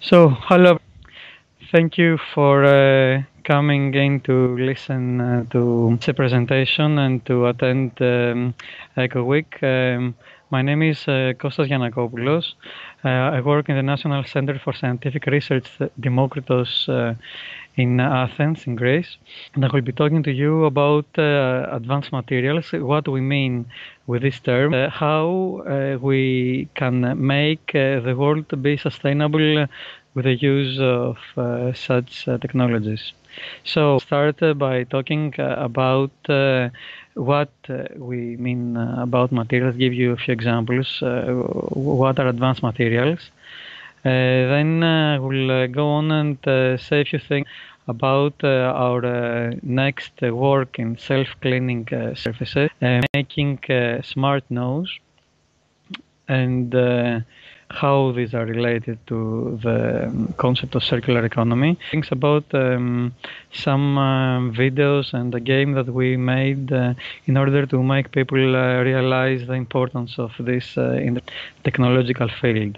Hello, thank you for coming in to listen to the presentation and to attend ECOWEEK. My name is Kostas Giannakopoulos. I work in the National Center for Scientific Research, Demokritos, in Athens, in Greece. And I will be talking to you about advanced materials, what we mean with this term, how we can make the world be sustainable with the use of such technologies. So start by talking about what we mean about materials, give you a few examples, what are advanced materials. Then we'll go on and say a few things about our next work in self-cleaning surfaces, making smart nose, and how these are related to the concept of circular economy. Things about some videos and a game that we made in order to make people realize the importance of this in the technological field.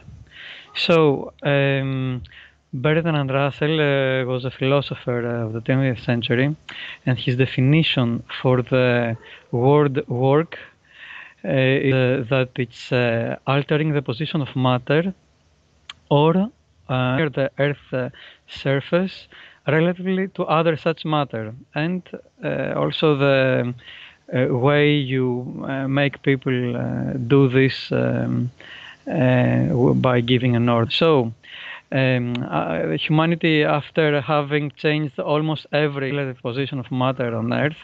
Bertrand Russell was a philosopher of the 20th century, and his definition for the word work is that it's altering the position of matter or the Earth's surface relatively to other such matter, and also the way you make people do this by giving an order. Humanity, after having changed almost every relative position of matter on Earth,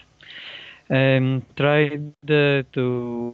tried to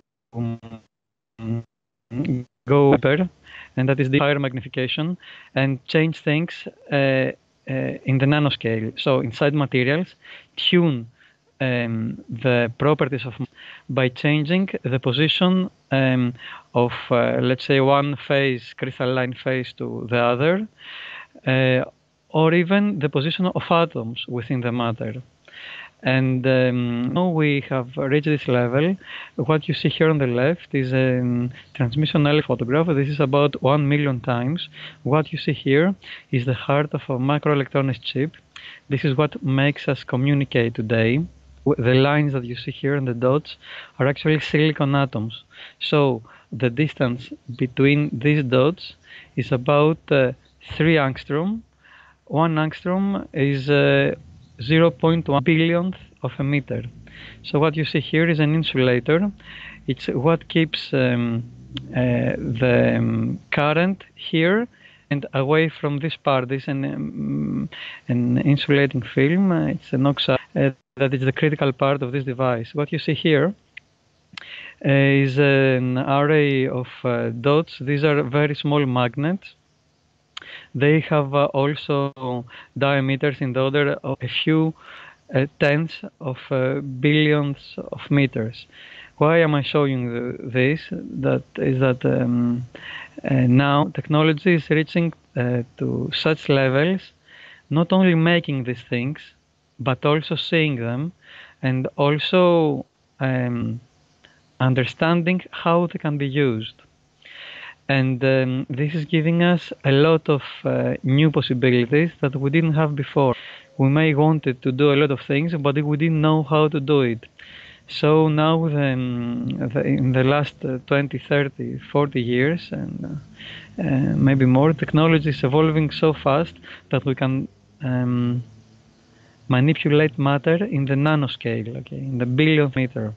go deeper, and that is the higher magnification, and change things in the nanoscale. So inside materials, tune the properties of by changing the position of, let's say, one phase, crystalline phase to the other, or even the position of atoms within the matter. And now we have reached this level. What you see here on the left is a transmission electron photograph. This is about 1 million times. What you see here is the heart of a microelectronics chip. This is what makes us communicate today. The lines that you see here and the dots are actually silicon atoms. So the distance between these dots is about 3 angstrom. 1 angstrom is 0.1 billionth of a meter. So what you see here is an insulator. It's what keeps the current here and away from this part. This is an insulating film. It's an oxide that is the critical part of this device. What you see here is an array of dots. These are very small magnets. They have also diameters in the order of a few tenths of billions of meters. Why am I showing this? That is that now technology is reaching to such levels, not only making these things, but also seeing them, and also understanding how they can be used. And this is giving us a lot of new possibilities that we didn't have before. We may wanted to do a lot of things, but we didn't know how to do it. So now in the last 20, 30, 40 years, and maybe more, technology is evolving so fast that we can manipulate matter in the nanoscale, okay, in the billionth meter.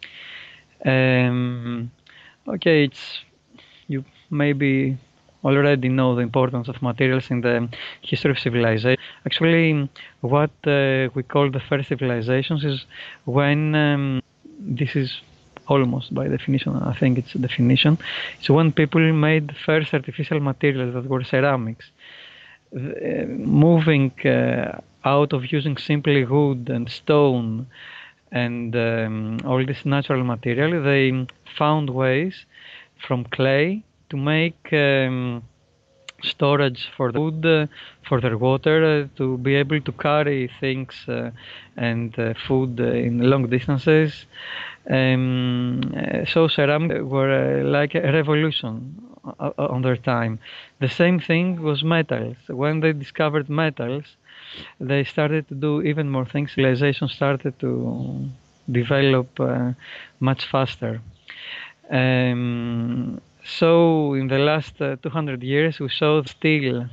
Okay, you maybe already know the importance of materials in the history of civilization. Actually, what we call the first civilizations is when this is almost by definition, I think it's a definition, it's when people made first artificial materials that were ceramics. Moving out of using simply wood and stone and all this natural material, they found ways from clay to make storage for the food, for their water, to be able to carry things and food in long distances. So ceramics were like a revolution on their time. The same thing was metals. When they discovered metals, they started to do even more things. Civilization started to develop much faster. So in the last 200 years, we saw steel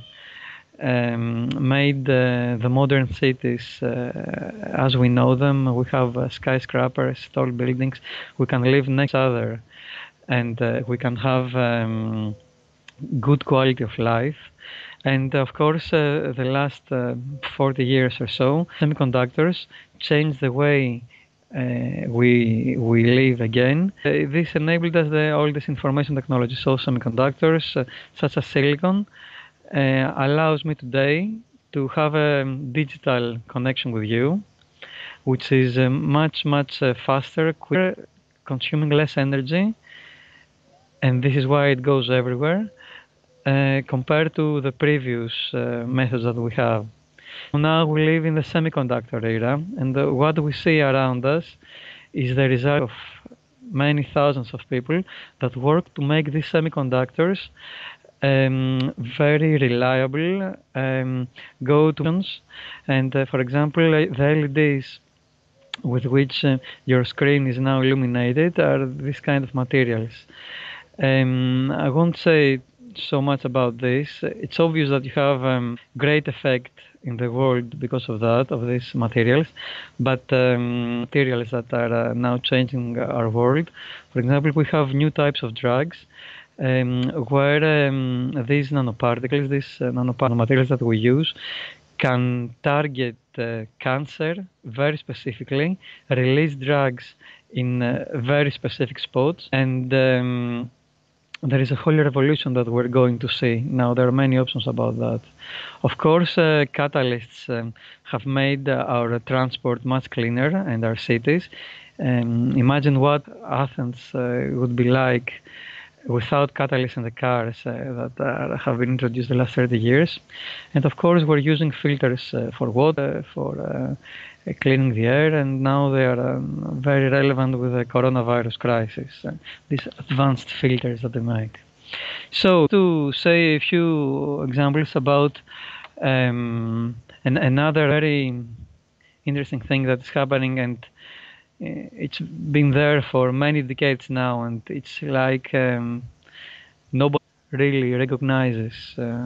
made the modern cities as we know them. We have skyscrapers, tall buildings. We can live next to each other, and we can have good quality of life. And of course, the last 40 years or so, semiconductors changed the way we live again. This enabled us all this information technology. So semiconductors, such as silicon, allows me today to have a digital connection with you, which is much faster, quicker, consuming less energy, and this is why it goes everywhere compared to the previous methods that we have. Now we live in the semiconductor era, and what we see around us is the result of many thousands of people that work to make these semiconductors very reliable, go to and for example, the LEDs with which your screen is now illuminated are this kind of materials. I won't say so much about this. It's obvious that you have great effect in the world because of that, of these materials, but materials that are now changing our world. For example, we have new types of drugs where these nanoparticles, these nanomaterials that we use, can target cancer very specifically, release drugs in very specific spots, and there is a whole revolution that we're going to see. Now, there are many options about that. Of course, catalysts have made our transport much cleaner and our cities. Imagine what Athens would be like without catalysts in the cars that have been introduced the last 30 years. And of course, we're using filters for water, for cleaning the air, and now they are very relevant with the coronavirus crisis, these advanced filters that they make. So, to say a few examples about another very interesting thing that's happening, and it's been there for many decades now, and it's like nobody really recognizes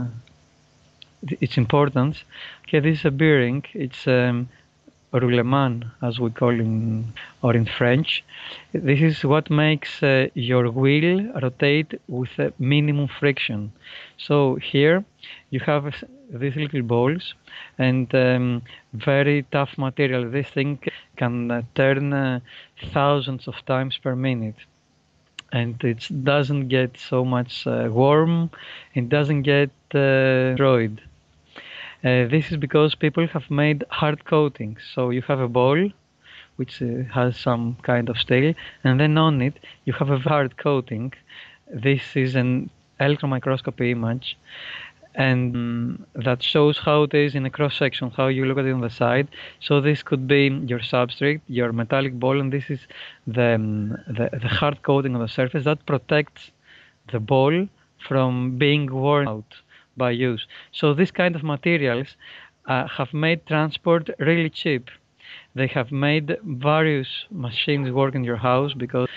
its importance. Okay, this is a bearing. It's roulement, as we call in, or in French. This is what makes your wheel rotate with a minimum friction. So here you have these little balls and very tough material. This thing can turn thousands of times per minute. And it doesn't get so much warm, it doesn't get destroyed. This is because people have made hard coatings. So you have a ball which has some kind of steel, and then on it you have a hard coating. This is an electron microscopy image, and that shows how it is in a cross section, how you look at it on the side. So this could be your substrate, your metallic ball, and this is the hard coating on the surface that protects the ball from being worn out by use. So these kind of materials have made transport really cheap. They have made various machines work in your house because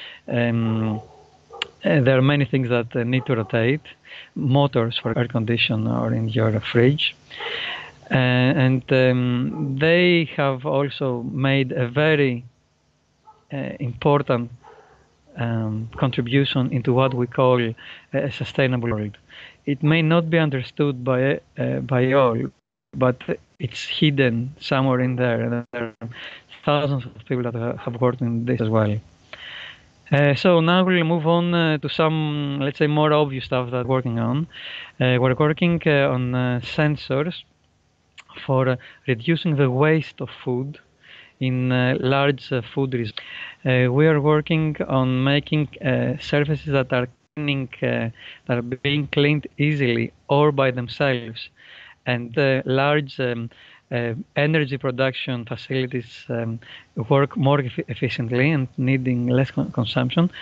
there are many things that need to rotate, motors for air condition or in your fridge. And they have also made a very important contribution into what we call a sustainable world. It may not be understood by all, but it's hidden somewhere in there. And there are thousands of people that have worked in this as well. So now we'll move on to some, let's say, more obvious stuff that we're working on. We're working on sensors for reducing the waste of food in large food reserves. We are working on making surfaces that are being cleaned easily or by themselves, and large energy production facilities work more efficiently and needing less consumption.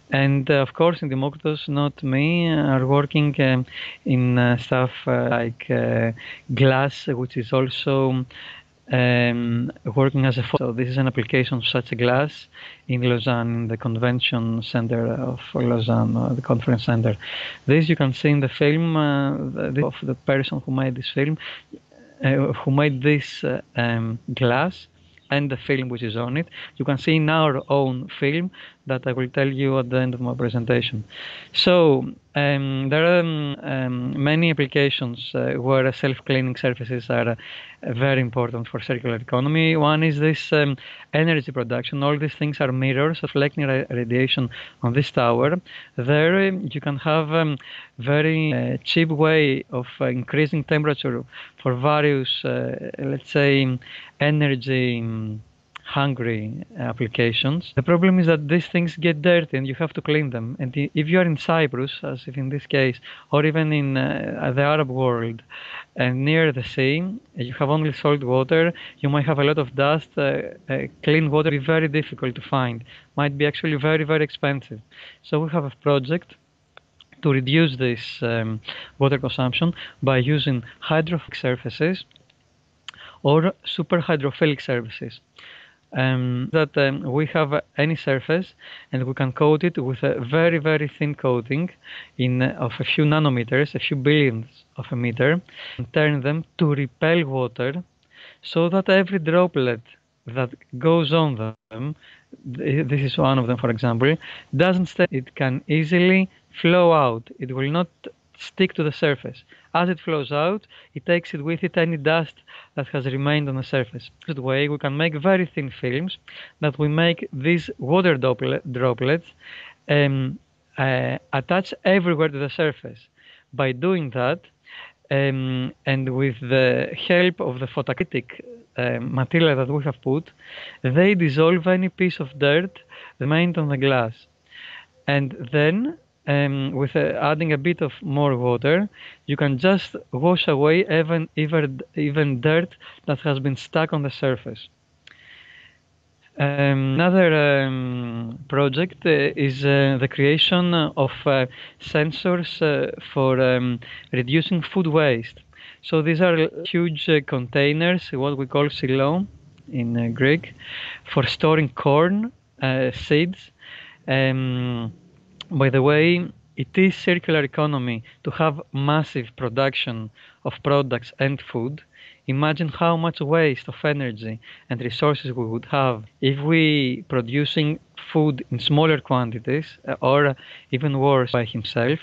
And of course, in Demokritos, not me, are working in stuff like glass, which is also working as a photo. So this is an application of such a glass in Lausanne, in the convention center of Lausanne, the conference center. This you can see in the film of the person who made this film, who made this glass and the film which is on it. You can see in our own film that I will tell you at the end of my presentation. So there are many applications where self-cleaning surfaces are very important for circular economy. One is this energy production. All these things are mirrors reflecting radiation on this tower. There you can have very cheap way of increasing temperature for various, let's say, energy hungry applications. The problem is that these things get dirty and you have to clean them. And if you are in Cyprus, as if in this case, or even in the Arab world and near the sea, you have only salt water, you might have a lot of dust. Clean water is very difficult to find, might be actually very, very expensive. So we have a project to reduce this water consumption by using hydrophobic surfaces or super hydrophilic surfaces. That we have any surface and we can coat it with a very, very thin coating of a few nanometers, a few billionths of a meter, and turn them to repel water so that every droplet that goes on them, this is one of them for example, doesn't stay. It can easily flow out. It will not stick to the surface. As it flows out, it takes it with it any dust that has remained on the surface. This way we can make very thin films that we make these water droplets attach everywhere to the surface. By doing that, and with the help of the photocritic material that we have put, they dissolve any piece of dirt remained on the glass. And then with adding a bit of more water, you can just wash away even dirt that has been stuck on the surface. Another project is the creation of sensors for reducing food waste. So these are huge containers, what we call silo in Greek, for storing corn seeds. By the way, it is circular economy to have massive production of products and food. Imagine how much waste of energy and resources we would have if we producing food in smaller quantities or even worse by himself.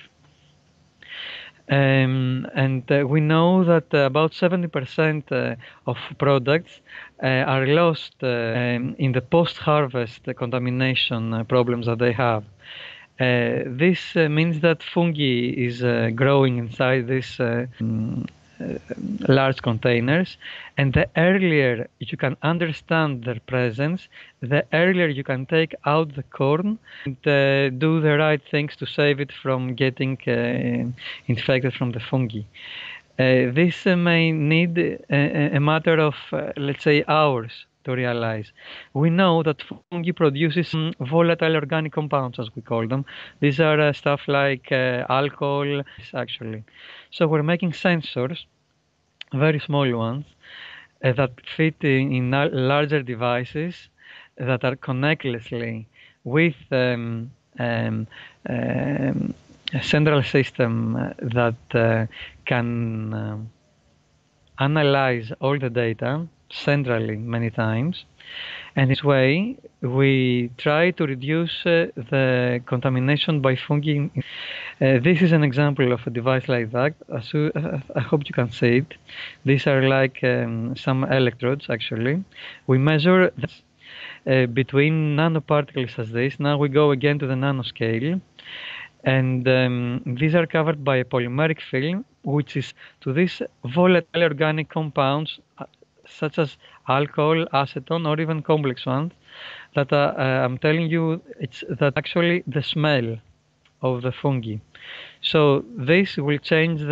And we know that about 70% of products are lost in the post-harvest contamination problems that they have. This means that fungi is growing inside these large containers, and the earlier you can understand their presence, the earlier you can take out the corn and do the right things to save it from getting infected from the fungi. This may need a matter of, let's say, hours to realize. We know that fungi produces volatile organic compounds, as we call them. These are stuff like alcohol, actually. So we're making sensors, very small ones, that fit in larger devices that are connectlessly with a central system that can analyze all the data centrally many times, and this way we try to reduce the contamination by fungi. This is an example of a device like that. I hope you can see it. These are like some electrodes actually. We measure between nanoparticles as this. Now we go again to the nanoscale, and these are covered by a polymeric film, which is to these volatile organic compounds such as alcohol, acetone, or even complex ones that I'm telling you, it's that actually the smell of the fungi. So this will change the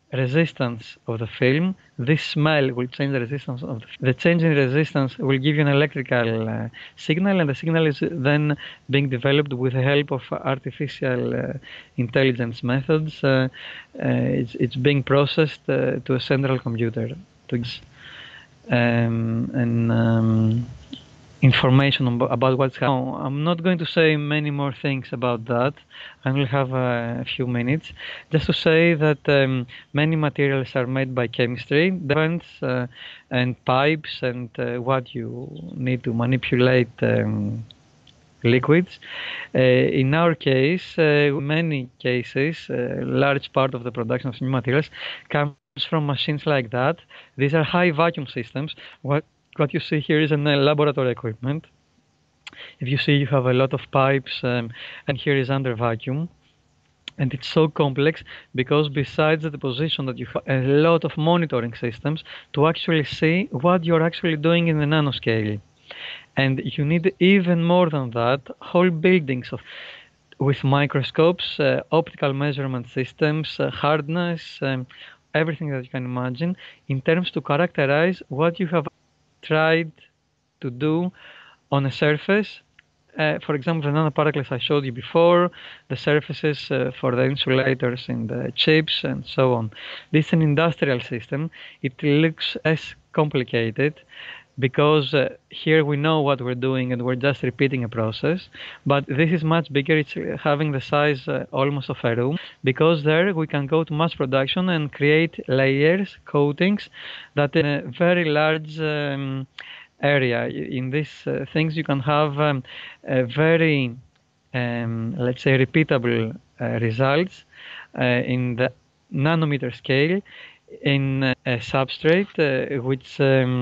resistance of the film. This smell will change the resistance of the change in resistance will give you an electrical signal, and the signal is then being developed with the help of artificial intelligence methods. It's being processed to a central computer to and information about what's happening. I'm not going to say many more things about that. I will have a few minutes just to say that many materials are made by chemistry, depends and pipes and what you need to manipulate liquids. In our case, many cases, large part of the production of new materials comes from machines like that. These are high vacuum systems. What you see here is a laboratory equipment. If you see, you have a lot of pipes, and here is under vacuum. And it's so complex because besides the position that you have a lot of monitoring systems to actually see what you're actually doing in the nanoscale. And you need even more than that, whole buildings with microscopes, optical measurement systems, hardness, everything that you can imagine in terms to characterize what you have tried to do on a surface. For example, the nanoparticles I showed you before, the surfaces for the insulators in the chips and so on. This is an industrial system. It looks as complicated because here we know what we're doing and we're just repeating a process, but this is much bigger. It's having the size almost of a room, because there we can go to mass production and create layers, coatings, that in a very large area. In these things you can have a very, let's say, repeatable results in the nanometer scale in a substrate which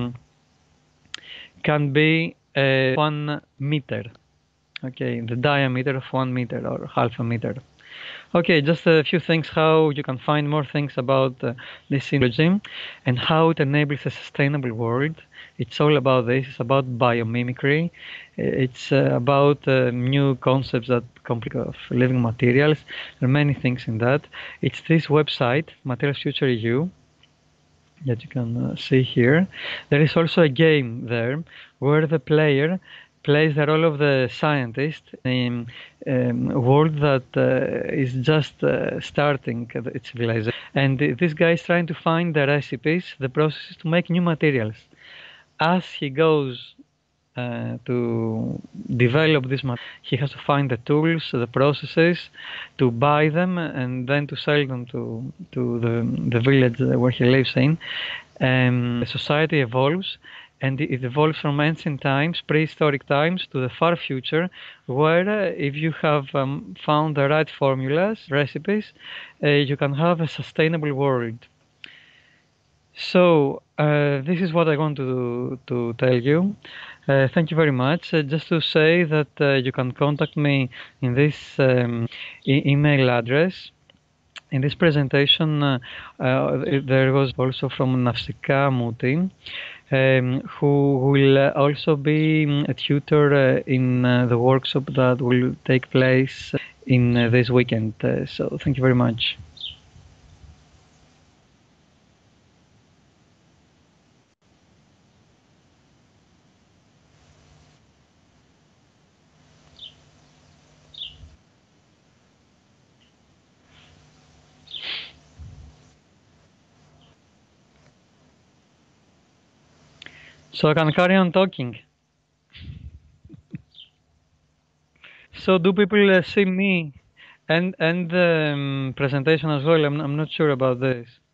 can be 1 meter, okay, the diameter of 1 meter or half a meter. Okay, just a few things how you can find more things about this technology and how it enables a sustainable world. It's all about this. It's about biomimicry. It's about new concepts that complicate of living materials. There are many things in that. It's this website, Materials Future EU, that you can see here. There is also a game there where the player plays the role of the scientist in a world that is just starting its civilization. And this guy is trying to find the recipes, the processes to make new materials. As he goes to develop this material, he has to find the tools, the processes, to buy them and then to sell them to the village where he lives in. The society evolves, and it evolves from ancient times, prehistoric times, to the far future, where if you have found the right formulas, recipes, you can have a sustainable world. So this is what I want to tell you. Thank you very much. Just to say that you can contact me in this email address. In this presentation, there was also from Nafsika Muti, who will also be a tutor in the workshop that will take place in this weekend. So thank you very much. So I can carry on talking. So do people see me and the presentation as well? I'm not sure about this.